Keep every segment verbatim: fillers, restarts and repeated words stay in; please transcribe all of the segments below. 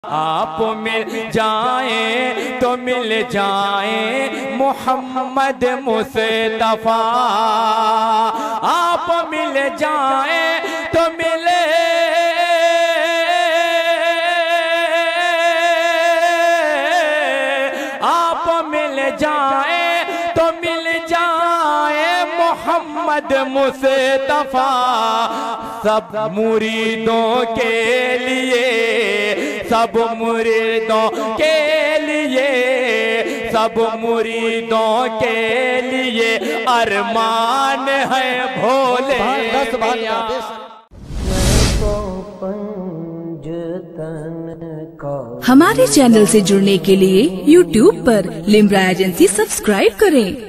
आप मिल जाएं तो मिल जाएं मोहम्मद मुस्तफा। आप मिल जाएं तो मिले आप मिल जाएं तो मिल जाएं मोहम्मद मुस्तफा। सब मुरीदों के लिए सब मुरीदों के लिए सब मुरीदों के लिए अरमान है भोले मियां। हमारे चैनल से जुड़ने के लिए यूट्यूब पर लिम्रा एजेंसी सब्सक्राइब करें।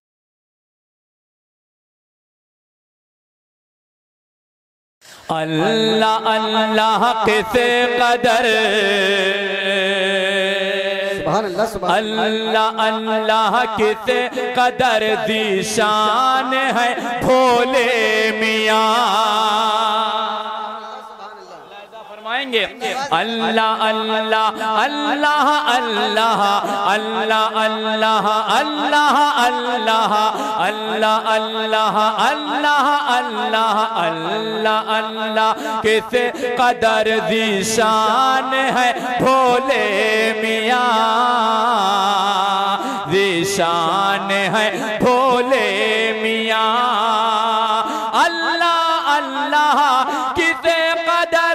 अल्लाह अल्लाह किसे कदर अल्लाह अल्लाह किसे कदर ज़ीशान है भोले मियां। फरमाएंगे अल्लाह अल्लाह अल्लाह अल्लाह अल्लाह अल्लाह अल्लाह अल्लाह अल्लाह अल्लाह अल्लाह अल्लाह अल्लाह अल्लाह किसे कदर ज़ीशान है भोले मियां। ज़ीशान है भोले मियां। अल्लाह अल्लाह किसे कदर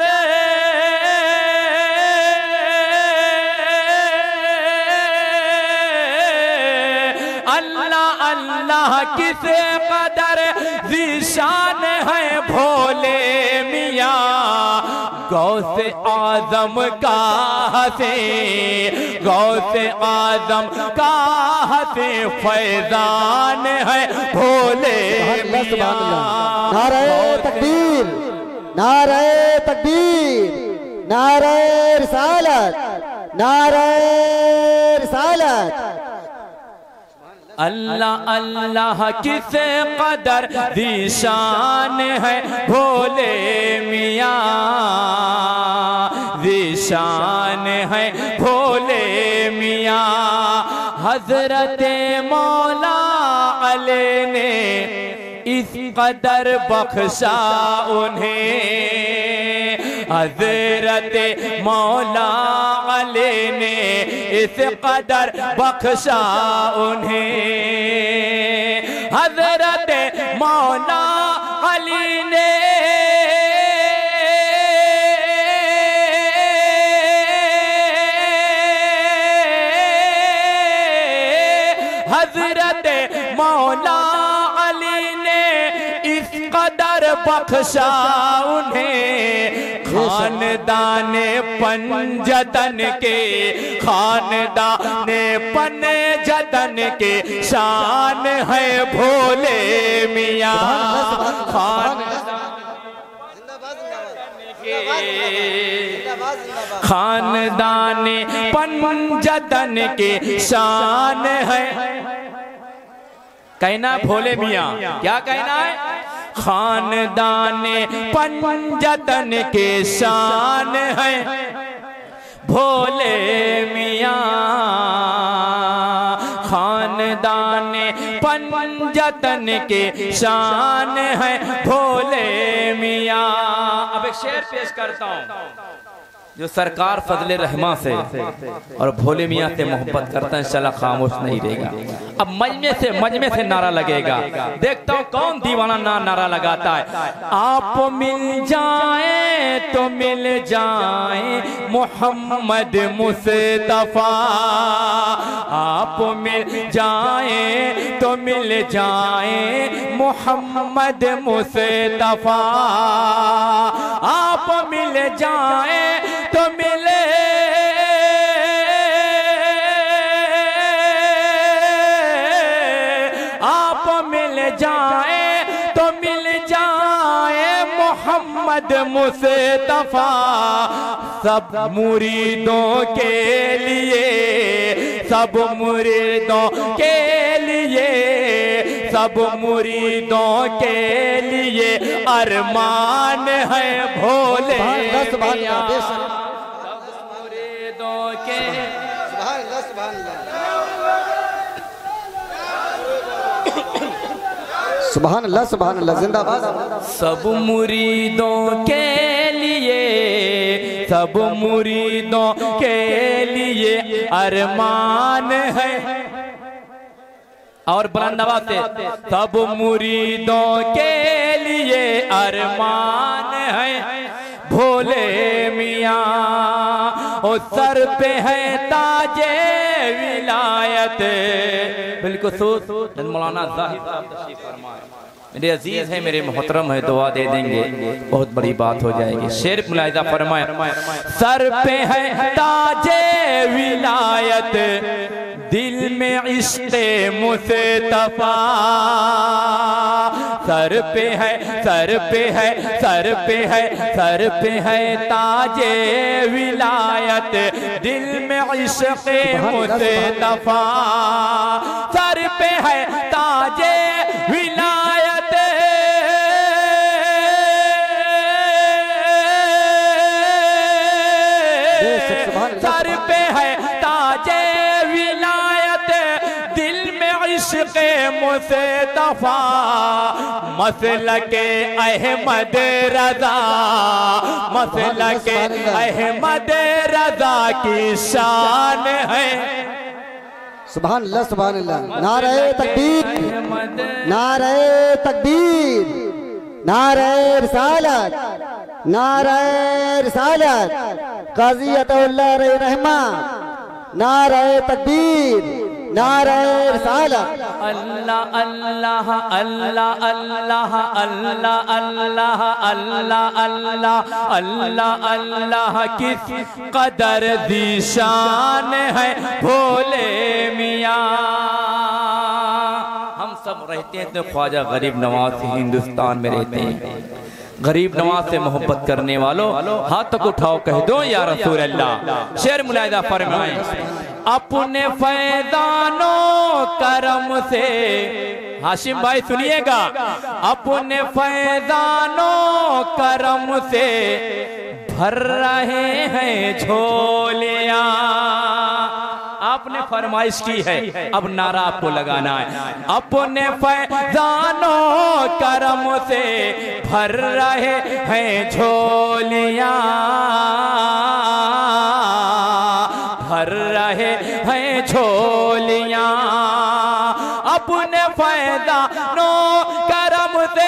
अल्लाह अल्लाह किसे कदर ज़ीशान है भोले मियां। गौसे आज़म का हसे गौसे आज़म का हसे फैज़ान है भोले मियां। नारे तकबीर नारे तकबीर नारे रिसालत नारे रिसालत। अल्लाह अल्लाह किसे कदर ज़ीशान है भोले मियां। ज़ीशान है भोले मियां। हज़रत मौला अली ने इस कदर बख्शा उन्हें। हज़रत मौला अली ने इस कदर बख्शा उन्हें। हज़रत मौला अली ने हज़रत मौला अली ने इस कदर बख्शा उन्हें। खानदाने पंजतन के खानदाने पंजतन के शान है भोले मियां। खानदाने पंजतन के शान है। कहना भोले मियां क्या कहना है? खानदाने पंजतन के शान है भोले मियां। खानदाने पंजतन के शान है भोले मियां। अब एक शेर पेश करता हूँ जो सरकार फजले रहमा से और भोले मियाँ से मोहब्बत करता है, इंशाल्लाह खामोश नहीं रहेगा। अब मजमे से मजमे से नारा लगेगा। देखता हूँ कौन दीवाना ना नारा लगाता है। आप मिल जाए तो मिल जाए मोहम्मद मुस्तफा। आप मिल जाए तो मिल जाए मोहम्मद मुस्तफा। आप मिल जाए तो मिले आप मिल जाए तो मिल जाए मोहम्मद मुस्तफा। सब मुरीदों के लिए सब मुरीदों के लिए सब मुरीदों के लिए अरमान है भोले मियां। मुरीदों के सुभान अल्लाह सुभान अल्लाह सुभान अल्लाह सुभान अल्लाह जिंदाबाद। सब मुरीदों के लिए सब मुरीदों के लिए अरमान है। और बुलंद आवाज से सब मुरीदों के लिए अरमान है। भोले मियाँ ओ सर पे है ताजे विलायत। बिल्कुल सोच मौलाना जाहिद साहब तशरीफ फरमाए। मेरे अजीज है, मेरे मोहतरम है, दुआ दे देंगे बहुत बड़ी बात हो जाएगी। शेर मुलाहिजा फरमाए, सर पे है ताजे विलायत, दिल में इश्क़े मुस्तफ़ा। सर पे है सर पे है सर पे है सर पे है ताजे विलायत, दिल में इश्क़े मुस्तफ़ा। सर पे है ताजे विलायत, सर पे है ताजे विलायत, दिल में इश्क़े मुस्तफ़ा। मसलके अहमद रज़ा, मसलके अहमद रज़ा की शान है। सुभान अल्लाह सुभान अल्लाह। नारे तकबीर नारे तकबीर नारे रिसालत नारे रिसालत काज़ी अताउल्लाह रहमा। नारे तकबीर नारे रिसालत। अल्लाह अल्लाह अल्लाह अल्लाह अल्लाह अल्लाह अल्लाह अल्लाह अल्लाह अल्लाह किस कदर दिशान है भोले मियाँ। हम सब रहते हैं तो ख्वाजा गरीब नवाज से हिंदुस्तान में रहते हैं। गरीब नवाज से मोहब्बत करने वालों हाथ तक उठाओ, कह दो या रसूल अल्लाह। शेर मुलाहिजा फरमाए, अपने फैज़ानो करम से, हाशिम भाई सुनिएगा, अपने फैज़ानो करम से भर रहे हैं झोलियां। आपने फरमाइश की है, अब नारा आपको लगाना है। अपने फैज़ानो करम से भर रहे हैं झोलियां, भर रहे हैं झोलियां। अपने फैज़ानो करम से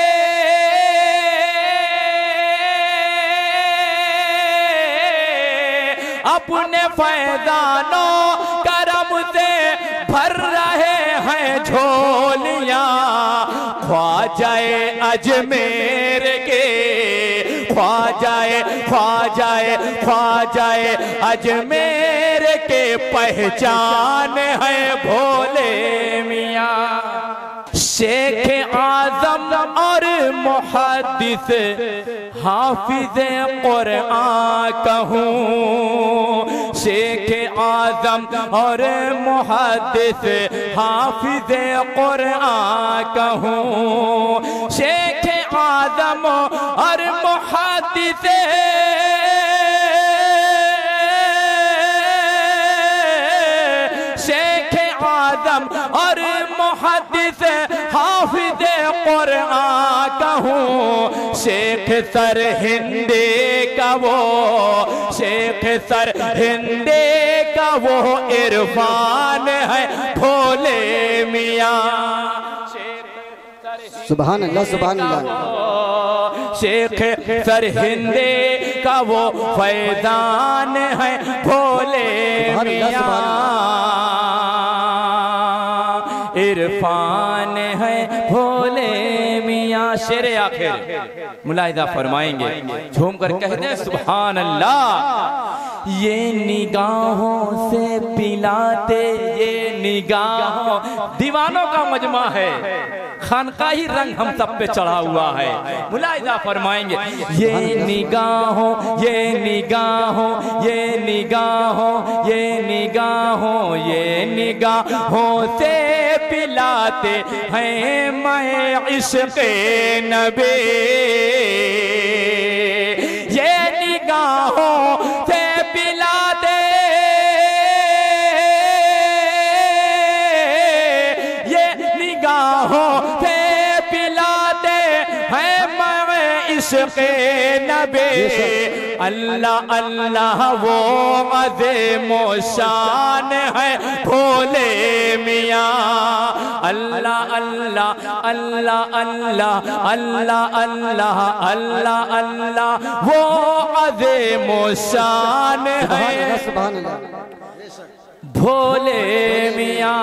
अपने फैज़ानो करम से भर रहे हैं झोलियां। ख्वाजाए अजमेर के ख्वाजाए ख्वाजाए ख्वाजाए अजमेर के पहचान है भोले मियाँ। शेख आज़म और मुहद्दिस हाफिज़ कुरआन कहूँ। शेख आज़म और मुहद्दिस हाफिज़ कुरआन कहूँ। शेख आज़म और मुहद्दिस शेख आज़म और मुहद्दिस हाफिज़ कुरआन कहूँ। शेख सर हिंदे का वो शेख सर हिंदे का वो इरफान है भोले मियाँ। सुभान अल्लाह सुभान अल्लाह। शेख सर हिंदे का वो फैज़ान है भोले मियाँ। इरफान है भोले मियाँ। शेर आखिर मुलाहिजा फरमाएंगे, झूम कर कहते हैं सुभान अल्लाह। ये निगाहों से पिलाते, ये निगाहों दीवानों का मजमा है, खानकाही रंग हम सब पे चढ़ा हुआ है। मुलाहिजा फरमाएंगे, ये निगाहों ये निगाहों ये निगाहों ये निगाहों ये निगाहों से पिलाते हैं मैं इश्क़े नबी। ये निगाहों से पिलाते इश्क़ नबी, अल्लाह अल्लाह वो अज़ीम शान है भोले मियाँ। अल्लाह अल्लाह अल्लाह अल्लाह अल्लाह अल्लाह अल्लाह अल्लाह वो अज़ीम शान है भोले मियाँ।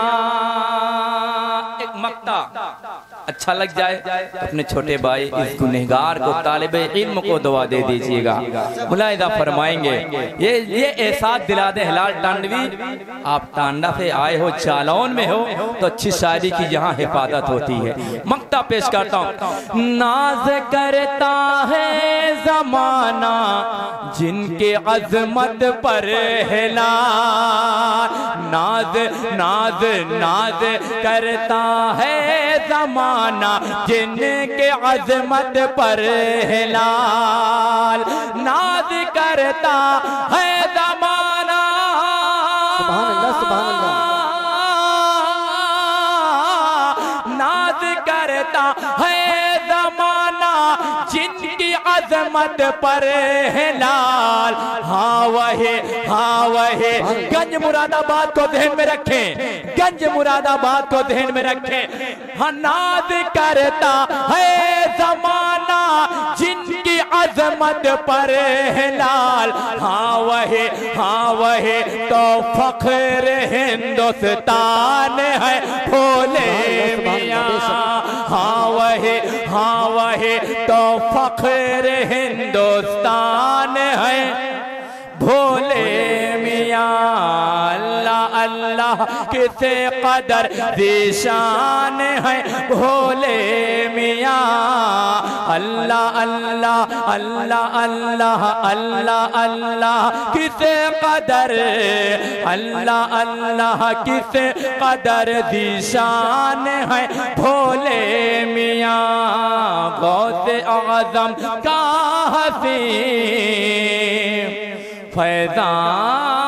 एक मक्ता अच्छा लग जाए तो अपने छोटे भाई इस गुनहगार को, तालिब इल्म को दुआ दे दीजिएगा। मुलाहिदा फरमाएंगे, ये ये एहसास दिला दे हिलाल टांडवी, आप टांडा से आए हो, चालौन में हो, तो अच्छी शायरी की यहाँ हिफाजत होती है। मक्ता पेश करता हूँ। नाज करता है जमाना जिनके अजमत पर हिला, नाज नाज नाज करता है जमाना जिनके अजमत पर है लाल, नाज करता है जमाना, सुभान अल्लाह सुभान अल्लाह, नाज करता है जमाना जिनकी अजमत पर है लाल। हाँ वही हाँ वही गंज मुरादाबाद को ध्यान में रखें, गंज मुरादाबाद को ध्यान में रखें। हाँ नाज करता है जमाना जिनकी अजमत पर है लाल। हाँ वही हाँ वही तो फख्र हिंदुस्तान है भोले मियाँ। हाँ वही हाँ वही तो फख्र हिंदुस्तान है भोले मियाँ। अल्लाह अल्लाह किसे कदर दिशान है भोले मियाँ। अल्लाह अल्लाह अल्लाह अल्लाह अल्लाह अल्लाह किसे कदर, अल्लाह अल्लाह किसे कदर दिशान है भोले मियाँ। गौसे आज़म का हसी फैज़ान